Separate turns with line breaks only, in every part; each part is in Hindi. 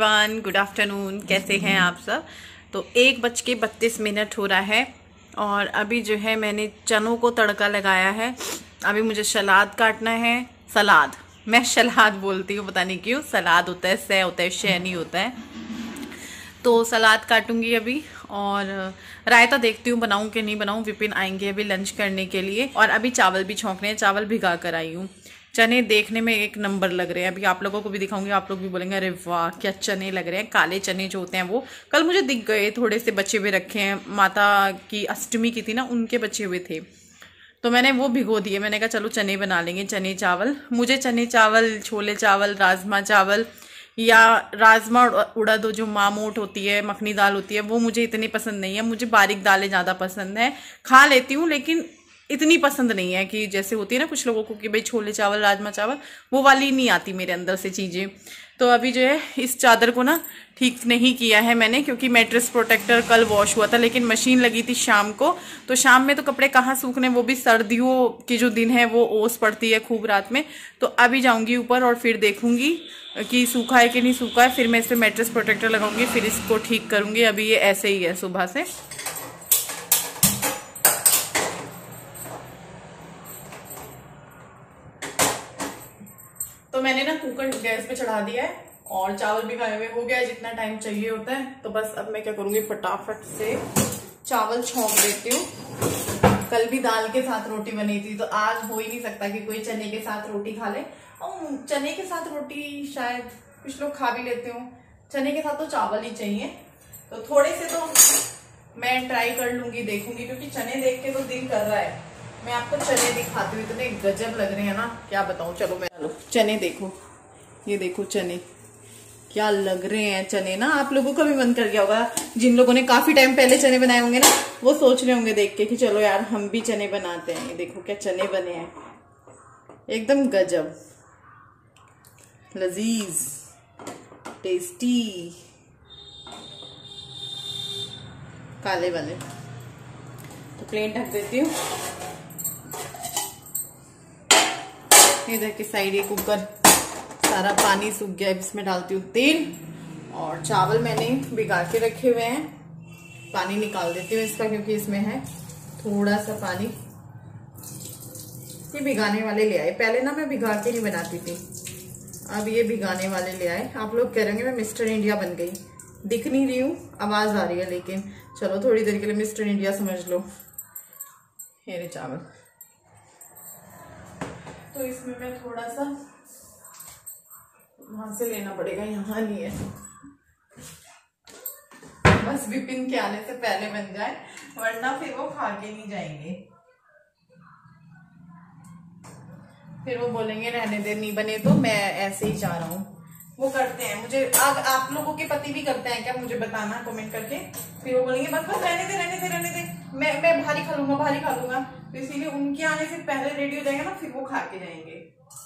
Everyone, good afternoon. कैसे हैं आप सब? तो 1:32 हो रहा है और अभी जो है मैंने चनों को तड़का लगाया है। अभी मुझे सलाद काटना है। सलाद, मैं सलाद बोलती हूँ, पता नहीं क्यों। सलाद होता है, सै होता है, शै नहीं होता है। तो सलाद काटूंगी अभी और रायता देखती हूँ बनाऊं कि नहीं बनाऊं। विपिन आएंगे अभी लंच करने के लिए और अभी चावल भी छौंकने हैं। चावल भिगा कर आई हूँ। चने देखने में एक नंबर लग रहे हैं। अभी आप लोगों को भी दिखाऊंगी, आप लोग भी बोलेंगे अरे वाह क्या चने लग रहे हैं। काले चने जो होते हैं वो कल मुझे दिख गए, थोड़े से बचे हुए रखे हैं। माता की अष्टमी की थी ना, उनके बचे हुए थे तो मैंने वो भिगो दिए। मैंने कहा चलो चने बना लेंगे, चने चावल। मुझे चने चावल, छोले चावल, राजमा चावल या राजमा उड़द जो मामोट होती है, मखनी दाल होती है, वो मुझे इतनी पसंद नहीं है। मुझे बारीक दालें ज़्यादा पसंद है, खा लेती हूँ लेकिन इतनी पसंद नहीं है कि जैसे होती है ना कुछ लोगों को कि भाई छोले चावल, राजमा चावल, वो वाली नहीं आती मेरे अंदर से चीज़ें। तो अभी जो है इस चादर को ना ठीक नहीं किया है मैंने, क्योंकि मैट्रेस प्रोटेक्टर कल वॉश हुआ था लेकिन मशीन लगी थी शाम को। तो शाम में तो कपड़े कहाँ सूखने, वो भी सर्दियों की जो दिन है वो ओस पड़ती है खूब रात में। तो अभी जाऊंगी ऊपर और फिर देखूंगी कि सूखा है कि नहीं सूखा है। फिर मैं इस पर मैट्रेस प्रोटेक्टर लगाऊंगी, फिर इसको ठीक करूंगी। अभी ये ऐसे ही है सुबह से। तो मैंने ना कुकर गैस पे चढ़ा दिया है और चावल भी खाए हुए हो गया है जितना टाइम चाहिए होता है। तो बस अब मैं क्या करूंगी, फटाफट से चावल छौंक देती हूँ। कल भी दाल के साथ रोटी बनी थी तो आज हो ही नहीं सकता कि कोई चने के साथ रोटी खा ले। और चने के साथ रोटी शायद कुछ लोग खा भी लेते हो, चने के साथ तो चावल ही चाहिए। तो थोड़े से तो मैं ट्राई कर लूंगी, देखूंगी, क्योंकि चने देख के तो दिल कर रहा है। मैं आपको चने दिखाती हूँ, इतने गजब लग रहे हैं ना, क्या बताऊं। चलो मैं चने देखो, ये देखो चने क्या लग रहे हैं। चने ना आप लोगों का भी मन कर गया होगा, जिन लोगों ने काफी टाइम पहले चने बनाए होंगे ना, वो सोच रहे होंगे देख के कि चलो यार हम भी चने बनाते हैं। ये देखो क्या चने बने हैं, एकदम गजब, लजीज, टेस्टी, काले वाले। तो प्लेन ढक देती हूँ। इधर की साइड ये कुकर सारा पानी सूख गया है, इसमें डालती हूँ तेल। और चावल मैंने भिगा के रखे हुए हैं, पानी निकाल देती हूँ इसका, क्योंकि इसमें है थोड़ा सा पानी। ये भिगाने वाले ले आए, पहले ना मैं भिगा के नहीं बनाती थी, अब ये भिगाने वाले ले आए। आप लोग कह रहे होंगे मैं मिस्टर इंडिया बन गई। दिख नहीं रही हूँ, आवाज आ रही है, लेकिन चलो थोड़ी देर के लिए मिस्टर इंडिया समझ लो। ये चावल तो इसमें मैं थोड़ा सा वहां से लेना पड़ेगा, यहाँ नहीं है। बस विपिन के आने से पहले बन जाए, वरना फिर वो खा के नहीं जाएंगे। फिर वो बोलेंगे रहने दे, नहीं बने तो मैं ऐसे ही चाह रहा हूँ। वो करते हैं मुझे, आप लोगों के पति भी करते हैं क्या, मुझे बताना कमेंट करके। फिर वो बोलेंगे बस बस रहने दे रहने दे रहने दे, मैं भारी खा लूंगा भारी खा लूंगा। तो इसीलिए उनके आने से पहले रेडी हो जाएगा ना, फिर वो खा के जाएंगे।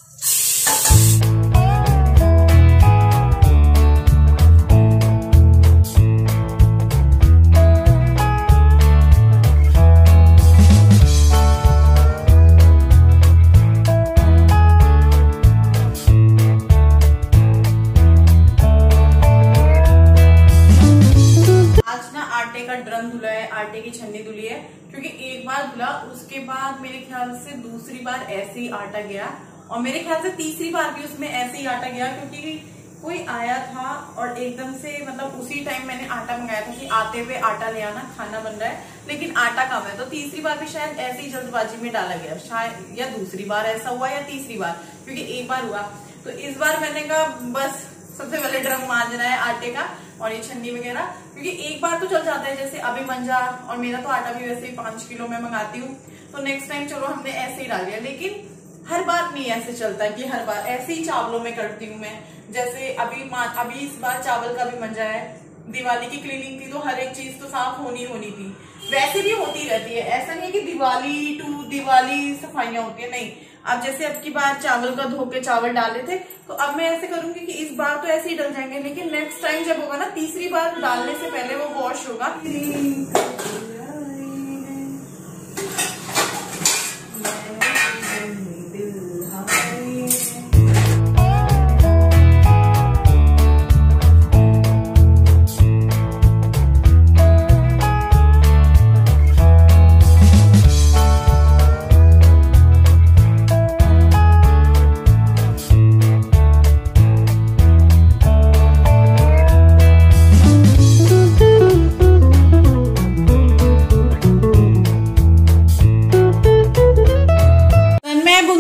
आटे की छन्नी धुली है, क्योंकि एक बार धुला, उसके बाद मेरे ख्याल से दूसरी बार ऐसे ही आटा गया, और मेरे ख्याल से तीसरी बार भी उसमें ऐसे ही आटा गया, क्योंकि कोई आया था और एकदम से, मतलब उसी टाइम मैंने आटा मंगाया था कि आते हुए आटा ले आना, खाना बन रहा है, लेकिन आटा कम है। तो तीसरी बार भी शायद ऐसे ही जल्दबाजी में डाला गया, शायद या दूसरी बार ऐसा हुआ या तीसरी बार, क्योंकि एक बार हुआ। तो इस बार मैंने कहा बस सबसे पहले ड्रम मांजना है आटे का और ये छन्नी वगैरह, क्योंकि एक बार तो चल जाता है। जैसे अभी मंजा, और मेरा तो आटा भी वैसे ही 5 किलो में मंगाती हूँ, तो नेक्स्ट टाइम चलो हमने ऐसे ही डाल दिया। लेकिन हर बार नहीं ऐसे चलता कि हर बार ऐसे ही चावलों में करती हूँ मैं। जैसे अभी इस बार चावल का भी मंजा है, दिवाली की क्लीनिंग थी तो हर एक चीज तो साफ होनी थी। वैसे भी होती रहती है, ऐसा नहीं है कि दिवाली टू दिवाली सफाइयां होती है, नहीं। अब जैसे अब की बार चावल का धो के चावल डाले थे, तो अब मैं ऐसे करूंगी कि इस बार तो ऐसे ही डल जाएंगे, लेकिन नेक्स्ट टाइम जब होगा ना, तीसरी बार डालने से पहले वो वॉश होगा।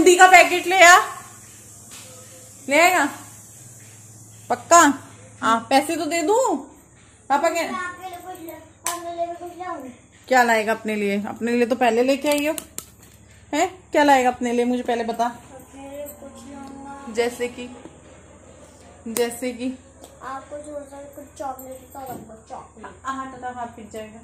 बूंदी का पैकेट ले आ, ले आएगा पक्का? हाँ पैसे तो दे दूं। पापा क्या लाएगा अपने लिए? अपने लिए तो पहले लेके आई हो। है क्या लाएगा अपने लिए? मुझे पहले बता। जैसे कि
आपको जो कुछ चॉकलेट का चॉकलेट
हाथ पिट जाएगा।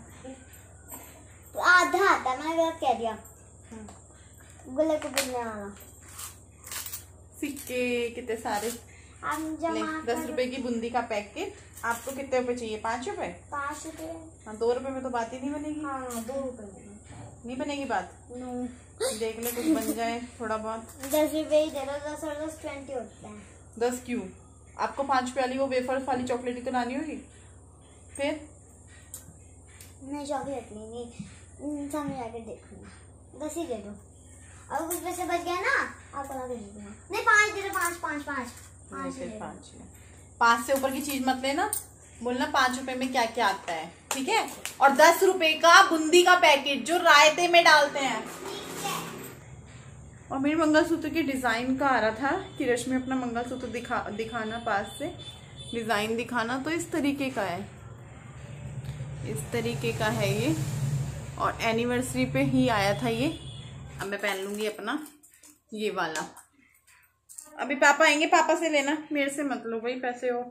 आधा आता मैंने गलत कह दिया। गले को बिलने वाला
सिक्के कितने सारे। 10 रुपए की बूंदी का पैकेट। आपको कितने रुपए चाहिए? 5 रुपए?
5 रुपए।
हाँ 2 रुपए में तो बात ही नहीं बनेगी।
हाँ 2 रुपए में
नहीं बनेगी बात।
नो
देख ले कुछ बन जाए थोड़ा बहुत।
10 रुपए ही दे दो। 10 और 10 20 होते हैं।
10 क्यों? आपको 5 रुपए वाली वो वेफर वाली चॉकलेट ही तो लानी होगी। फिर
नहीं चॉकलेट नहीं सामने जाके देखूंगा। 10 ही दे दो। और कुछ पैसे बच गया ना आपको ला के दे दूंगा। नहीं 5 दे दो। 5
5 से ऊपर की चीज मत लेना। बोलना 5 रुपए में क्या क्या आता है, ठीक है? और 10 रुपए का बूंदी का पैकेट जो रायते में डालते हैं। और मेरे मंगलसूत्र के डिजाइन का आ रहा था कि रश्मि अपना मंगलसूत्र दिखाना पास से डिजाइन दिखाना। तो इस तरीके का है, इस तरीके का है ये। और एनिवर्सरी पे ही आया था ये। अब मैं पहन लूंगी अपना ये वाला। अभी पापा आएंगे, पापा से लेना, मेरे से मत लो भाई पैसे हो।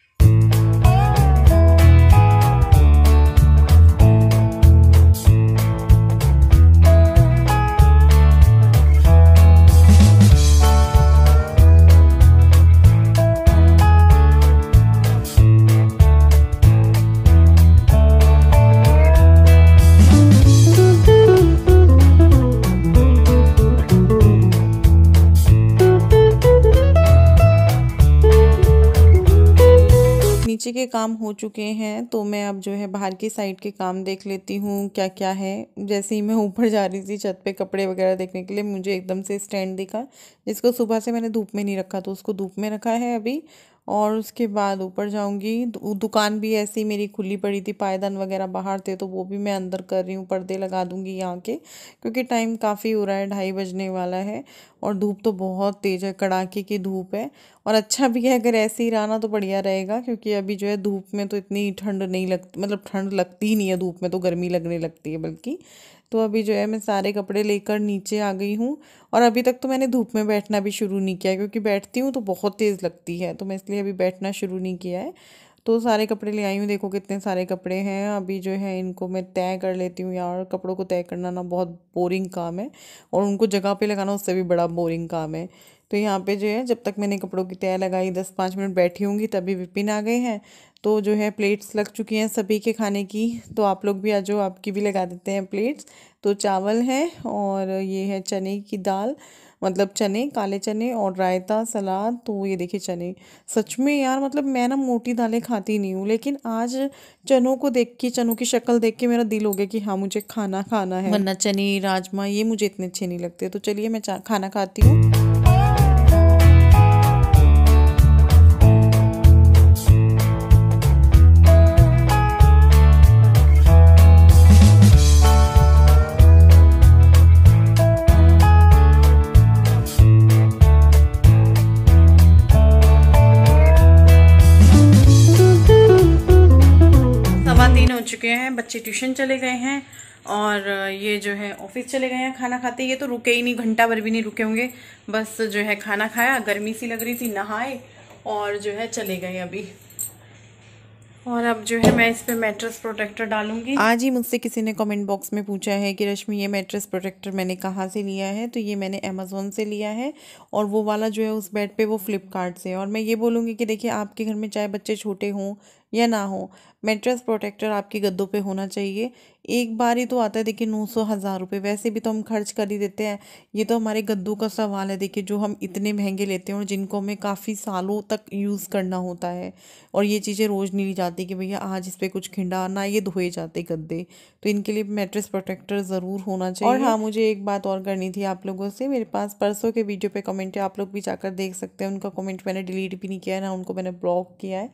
नीचे के काम हो चुके हैं तो मैं अब जो है बाहर की साइड के काम देख लेती हूँ क्या क्या है। जैसे ही मैं ऊपर जा रही थी छत पे कपड़े वगैरह देखने के लिए, मुझे एकदम से स्टैंड दिखा जिसको सुबह से मैंने धूप में नहीं रखा, तो उसको धूप में रखा है अभी। और उसके बाद ऊपर जाऊंगी। दुकान भी ऐसी मेरी खुली पड़ी थी, पायदान वगैरह बाहर थे तो वो भी मैं अंदर कर रही हूँ। पर्दे लगा दूंगी यहाँ के, क्योंकि टाइम काफ़ी हो रहा है, 2:30 बजने वाला है। और धूप तो बहुत तेज़ है, कड़ाके की धूप है। और अच्छा भी है अगर ऐसे ही रहना तो बढ़िया रहेगा, क्योंकि अभी जो है धूप में तो इतनी ठंड नहीं लगती, मतलब ठंड लगती ही नहीं है धूप में, तो गर्मी लगने लगती है बल्कि। तो अभी जो है मैं सारे कपड़े लेकर नीचे आ गई हूँ। और अभी तक तो मैंने धूप में बैठना भी शुरू नहीं किया, क्योंकि बैठती हूँ तो बहुत तेज़ लगती है, तो मैं इसलिए अभी बैठना शुरू नहीं किया है। तो सारे कपड़े ले आई हूँ, देखो कितने सारे कपड़े हैं। अभी जो है इनको मैं तय कर लेती हूँ यार। कपड़ों को तय करना ना बहुत बोरिंग काम है, और उनको जगह पे लगाना उससे भी बड़ा बोरिंग काम है। तो यहाँ पे जो है जब तक मैंने कपड़ों की तय लगाई 10-5 मिनट बैठी होंगी, तभी विपिन आ गए हैं। तो जो है प्लेट्स लग चुकी हैं सभी के खाने की, तो आप लोग भी आ जाओ, आपकी भी लगा देते हैं प्लेट्स। तो चावल है और ये है चने की दाल, मतलब चने, काले चने, और रायता, सलाद। तो ये देखिए चने, सच में यार मतलब मैं ना मोटी दालें खाती नहीं हूँ, लेकिन आज चनों को देख के, चनों की शक्ल देख के मेरा दिल हो गया कि हाँ मुझे खाना खाना है, वरना चने राजमा ये मुझे इतने अच्छे नहीं लगते। तो चलिए मैं खाना खाती हूँ। चुके हैं, बच्चे ट्यूशन चले गए हैं और ये जो है ऑफिस चले गए हैं। खाना खाते ये तो रुके ही नहीं, घंटा भर भी नहीं रुके होंगे। बस जो है खाना खाया, गर्मी सी लग रही थी, नहाए और जो है चले गए अभी। और अब जो है मैं इस पे मैट्रेस प्रोटेक्टर डालूंगी। आज ही मुझसे किसी ने कमेंट बॉक्स में पूछा है कि रश्मि ये मैट्रेस प्रोटेक्टर मैंने कहाँ से लिया है, तो ये मैंने अमेज़ोन से लिया है। और वो वाला जो है उस बेड पे वो फ्लिपकार्ट से। और मैं ये बोलूँगी कि देखिए आपके घर में चाहे बच्चे छोटे हों या ना हो, मैट्रेस प्रोटेक्टर आपके गद्दों पे होना चाहिए। एक बार ही तो आता है, देखिए 900-1000 रुपये वैसे भी तो हम खर्च कर ही देते हैं। ये तो हमारे गद्दों का सवाल है, देखिए जो हम इतने महंगे लेते हैं और जिनको हमें काफ़ी सालों तक यूज़ करना होता है। और ये चीज़ें रोज़ नहीं ली जाती कि भैया आज इस पर कुछ खिंडा ना, ये धोए जाते गद्दे। तो इनके लिए मैट्रेस प्रोटेक्टर ज़रूर होना चाहिए। और हाँ, मुझे एक बात और करनी थी आप लोगों से। मेरे पास परसों के वीडियो पे कमेंट है, आप लोग भी जाकर देख सकते हैं। उनका कमेंट मैंने डिलीट भी नहीं किया है, ना उनको मैंने ब्लॉक किया है।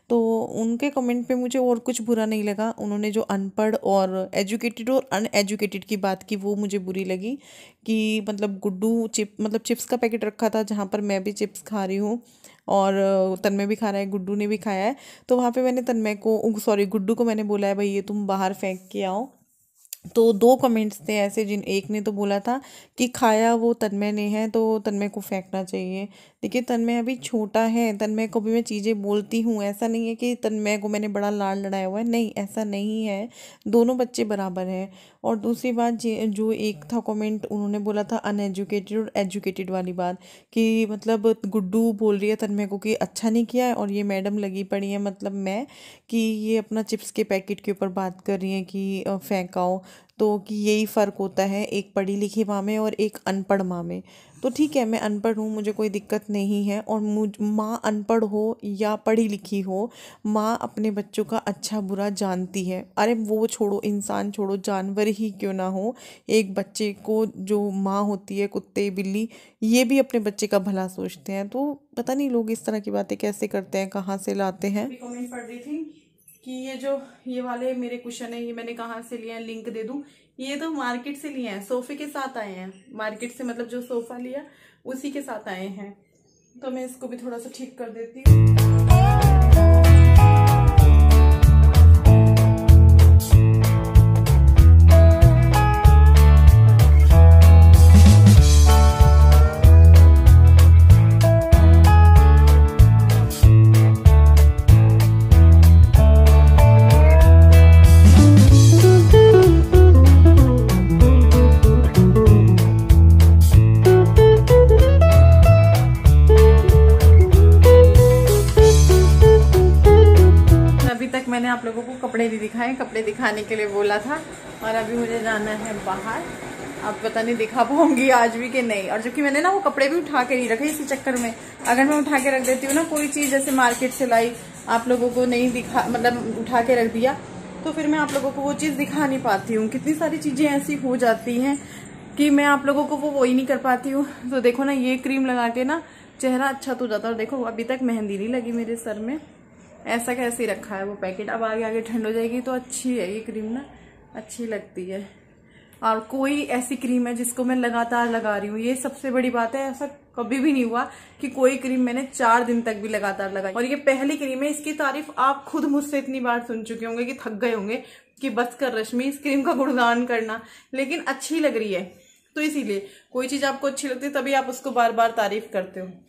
तो उनके कमेंट पे मुझे और कुछ बुरा नहीं लगा। उन्होंने जो अनपढ़ और एजुकेटेड और अनएजुकेटेड की बात की वो मुझे बुरी लगी कि मतलब गुड्डू चिप्स का पैकेट रखा था जहाँ पर मैं भी चिप्स खा रही हूँ और तन्मय भी खा रहा है, गुड्डू ने भी खाया है। तो वहाँ पे मैंने गुड्डू को मैंने बोला है भाई ये तुम बाहर फेंक के आओ। तो 2 कमेंट्स थे ऐसे, जिन एक ने तो बोला था कि खाया वो तन्मय ने है तो तन्मय को फेंकना चाहिए। देखिए तन्मय अभी छोटा है, तन्मय को भी मैं चीज़ें बोलती हूँ, ऐसा नहीं है कि तन्मय को मैंने बड़ा लाड़ लड़ाया हुआ है, नहीं ऐसा नहीं है, दोनों बच्चे बराबर हैं। और दूसरी बात जो एक था कमेंट, उन्होंने बोला था अनएजुकेटेड और एजुकेटेड वाली बात, कि मतलब गुड्डू बोल रही है तन्मय को कि अच्छा नहीं किया है और ये मैडम लगी पड़ी है मतलब मैं, कि ये अपना चिप्स के पैकेट के ऊपर बात कर रही हैं कि फेंकाओ। तो कि यही फ़र्क होता है एक पढ़ी लिखी माँ में और एक अनपढ़ माँ में। तो ठीक है मैं अनपढ़ हूँ, मुझे कोई दिक्कत नहीं है, और माँ अनपढ़ हो या पढ़ी लिखी हो, माँ अपने बच्चों का अच्छा बुरा जानती है। अरे वो छोड़ो, इंसान छोड़ो, जानवर ही क्यों ना हो, एक बच्चे को जो माँ होती है, कुत्ते बिल्ली, ये भी अपने बच्चे का भला सोचते हैं। तो पता नहीं लोग इस तरह की बातें कैसे करते हैं, कहाँ से लाते हैं।
कमेंट पढ़ रही थी कि ये वाले मेरे कुशन है, ये मैंने कहाँ से लिया है, लिंक दे दूं। ये तो मार्केट से लिए हैं, सोफे के साथ आए हैं मार्केट से, मतलब जो सोफा लिया उसी के साथ आए हैं। तो मैं इसको भी थोड़ा सा ठीक कर देती हूँ। मैंने आप लोगों को कपड़े भी दिखाए, कपड़े दिखाने के लिए बोला था, और अभी मुझे जाना है बाहर। अब पता नहीं दिखा पाऊंगी आज भी कि नहीं। और जो कि मैंने ना वो कपड़े भी उठा के नहीं रखे इसी चक्कर में, अगर मैं उठा के रख देती हूँ ना कोई चीज जैसे मार्केट से लाई, आप लोगों को नहीं दिखा, मतलब उठा के रख दिया, तो फिर मैं आप लोगों को वो चीज दिखा नहीं पाती हूँ। कितनी सारी चीजें ऐसी हो जाती हैं कि मैं आप लोगों को वो ही नहीं कर पाती हूँ। तो देखो ना, ये क्रीम लगा के ना चेहरा अच्छा तो जाता है, और देखो अभी तक मेहंदी नहीं लगी मेरे सर में, ऐसा कैसे रखा है वो पैकेट। अब आगे आगे ठंड हो जाएगी तो अच्छी है ये क्रीम ना, अच्छी लगती है। और कोई ऐसी क्रीम है जिसको मैं लगातार लगा रही हूँ, ये सबसे बड़ी बात है। ऐसा कभी भी नहीं हुआ कि कोई क्रीम मैंने 4 दिन तक भी लगातार लगाई। और ये पहली क्रीम है, इसकी तारीफ आप खुद मुझसे इतनी बार सुन चुके होंगे कि थक गए होंगे कि बस कर रश्मि इस क्रीम का गुणगान करना, लेकिन अच्छी लग रही है। तो इसीलिए कोई चीज आपको अच्छी लगती है तभी आप उसको बार बार तारीफ करते हो।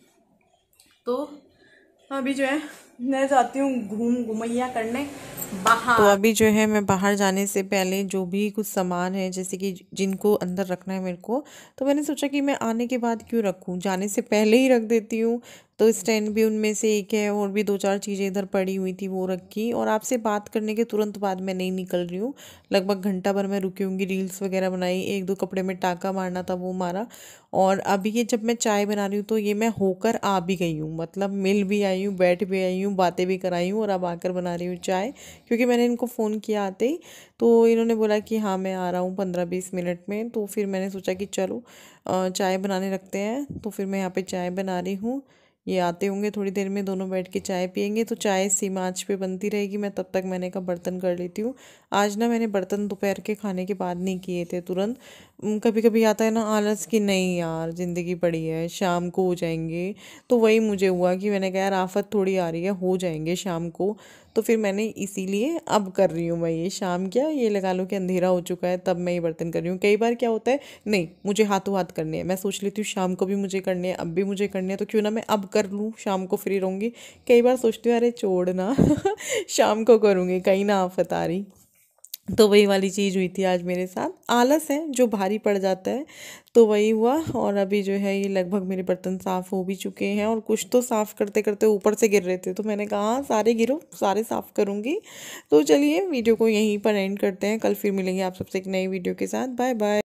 तो अभी जो है मैं जाती हूँ घुमैया करने बाहर।
तो अभी जो है मैं बाहर जाने से पहले जो भी कुछ सामान है जैसे कि जिनको अंदर रखना है मेरे को, तो मैंने सोचा कि मैं आने के बाद क्यों रखूँ, जाने से पहले ही रख देती हूँ। तो स्टैंड भी उनमें से एक है, और भी 2-4 चीज़ें इधर पड़ी हुई थी वो रखी। और आपसे बात करने के तुरंत बाद मैं नहीं निकल रही हूँ, लगभग घंटा भर मैं रुकी होंगी, रील्स वगैरह बनाई, 1-2 कपड़े में टाँका मारना था वो मारा। और अभी ये जब मैं चाय बना रही हूँ तो ये मैं होकर आ भी गई हूँ, मतलब मिल भी आई हूँ, बैठ भी आई हूँ, बातें भी कराई हूँ, और अब आकर बना रही हूँ चाय। क्योंकि मैंने इनको फ़ोन किया आते ही, तो इन्होंने बोला कि हाँ मैं आ रहा हूँ 15-20 मिनट में। तो फिर मैंने सोचा कि चलो चाय बनाने रखते हैं। तो फिर मैं यहाँ पे चाय बना रही हूँ, ये आते होंगे थोड़ी देर में, दोनों बैठ के चाय पियेंगे। तो चाय सीम आंच पे बनती रहेगी, मैं तब तक मैंने कहा बर्तन कर लेती हूँ। आज ना मैंने बर्तन दोपहर के खाने के बाद नहीं किए थे तुरंत। कभी कभी आता है ना आलस कि नहीं यार ज़िंदगी पड़ी है, शाम को हो जाएंगे। तो वही मुझे हुआ कि मैंने कहा यार आफत थोड़ी आ रही है, हो जाएंगे शाम को। तो फिर मैंने इसीलिए अब कर रही हूँ मैं ये, शाम क्या ये लगा लो कि अंधेरा हो चुका है तब मैं ये बर्तन कर रही हूँ। कई बार क्या होता है, नहीं मुझे हाथों हाथ करने हैं, मैं सोच लेती हूँ शाम को भी मुझे करने हैं, अब भी मुझे करने हैं, तो क्यों ना मैं अब कर लूँ, शाम को फ्री रहूँगी। कई बार सोचती हूँ अरे छोड़ ना शाम को करूँगी, कहीं ना आफत आ रही। तो वही वाली चीज़ हुई थी आज मेरे साथ, आलस है जो भारी पड़ जाता है, तो वही हुआ। और अभी जो है ये लगभग मेरे बर्तन साफ़ हो भी चुके हैं, और कुछ तो साफ़ करते करते ऊपर से गिर रहे थे, तो मैंने कहा हाँ सारे गिरो, सारे साफ़ करूँगी। तो चलिए वीडियो को यहीं पर एंड करते हैं, कल फिर मिलेंगे आप सबसे एक नई वीडियो के साथ। Bye bye.